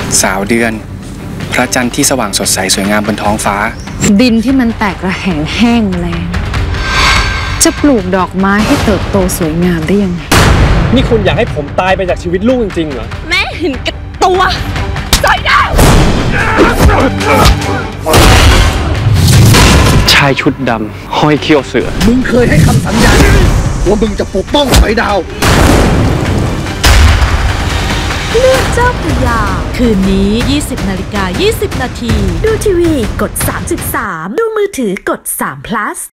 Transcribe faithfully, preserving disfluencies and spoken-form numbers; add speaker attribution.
Speaker 1: สาวเดือนพระจันทร์ที่สว่างสดใสสวยงามบนท้องฟ้า
Speaker 2: ดินที่มันแตกระแหงแห้งแล้งจะปลูกดอกไม้ให้เติบโตสวยงามได้ยังไง
Speaker 3: นี่คุณอยากให้ผมตายไปจากชีวิตลูกจริงๆเหรอ
Speaker 4: แม่เห็นกับตัวใจดาว
Speaker 3: ชายชุดดำห้อยเขี้ยวเสือ
Speaker 5: มึงเคยให้คำสัญญาว่ามึงจะปกป้องสอยดาว
Speaker 4: เลือดเจ้าพระยาคืนนี้ ยี่สิบนาฬิกายี่สิบนาทีดูทีวีกดสามสิบสามดูมือถือกดสาม plus